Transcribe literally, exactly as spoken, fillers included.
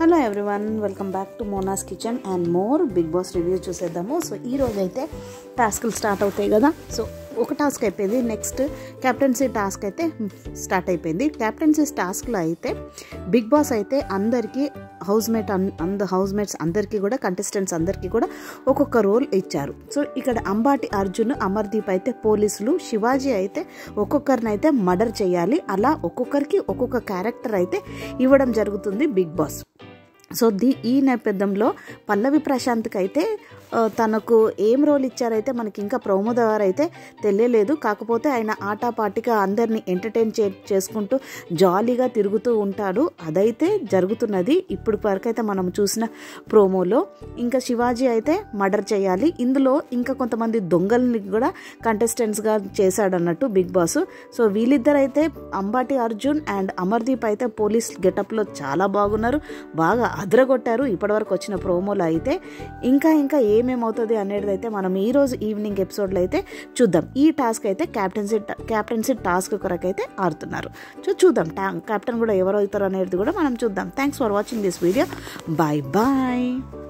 Hello everyone, welcome back to Mona's kitchen and more. Bigg Boss review చూసేద్దాము. So ఈ రోజు అయితే టాస్క్లు స్టార్ట్ అవుతాయి కదా. సో ఒక టాస్క్ అయిపోయింది, నెక్స్ట్ క్యాప్టెన్సీ టాస్క్ అయితే స్టార్ట్ అయిపోయింది. క్యాప్టెన్సీ టాస్క్లో అయితే బిగ్ బాస్ అయితే అందరికీ హౌస్ మేట్ అంద హౌస్ మేట్స్ అందరికీ కూడా కంటెస్టెంట్స్ అందరికీ కూడా ఒక్కొక్క రోల్ ఇచ్చారు. సో ఇక్కడ అంబాటి అర్జున్, అమర్దీప్ అయితే పోలీసులు, శివాజీ అయితే ఒక్కొక్కరిని అయితే మర్డర్ చేయాలి. అలా ఒక్కొక్కరికి ఒక్కొక్క క్యారెక్టర్ అయితే ఇవ్వడం జరుగుతుంది బిగ్ బాస్. సో దీ ఈ నేపథ్యంలో పల్లవి ప్రశాంత్కి అయితే తనకు ఏం రోల్ ఇచ్చారైతే మనకి ఇంకా ప్రోమో ద్వారా అయితే తెలియలేదు. కాకపోతే ఆయన ఆటాపాటిగా అందరినీ ఎంటర్టైన్ చే చేసుకుంటూ జాలీగా తిరుగుతూ ఉంటాడు. అదైతే జరుగుతున్నది ఇప్పుడు వరకైతే మనం చూసిన ప్రోమోలో. ఇంకా శివాజీ అయితే మర్డర్ చేయాలి. ఇందులో ఇంకా కొంతమంది దొంగల్ని కూడా కంటెస్టెంట్స్గా చేశాడు అన్నట్టు బిగ్ బాస్. సో వీళ్ళిద్దరైతే అంబాటి అర్జున్ అండ్ అమర్దీప్ అయితే పోలీస్ గెటప్లో చాలా బాగున్నారు, బాగా అదరగొట్టారు ఇప్పటివరకు వచ్చిన ప్రోమోలో అయితే. ఇంకా ఇంకా ఏమేమవుతుంది అనేది అయితే మనం ఈరోజు ఈవినింగ్ ఎపిసోడ్లో అయితే చూద్దాం. ఈ టాస్క్ అయితే క్యాప్టెన్సీ క్యాప్టెన్సీ టాస్క్ కొరకు అయితే ఆడుతున్నారు. సో చూద్దాం క్యాప్టెన్ కూడా ఎవరు అవుతారు అనేది కూడా మనం చూద్దాం. Thanks for watching this video. Bye bye.